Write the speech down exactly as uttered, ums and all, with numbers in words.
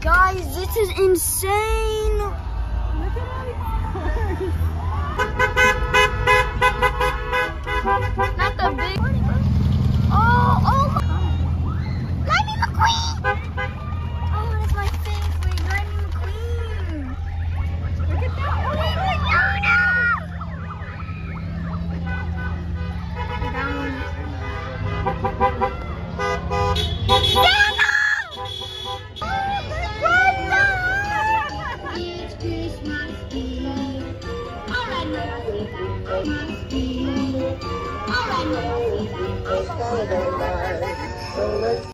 Guys, this is insane. Look at Not the big. Oh, oh my. Lightning McQueen. Oh, that's my favorite. Lightning McQueen. Look at that. Oh, wait, wait, no, no. That one. Santa! Oh, it's Christmas Eve. All I know is Christmas Eve. All I know is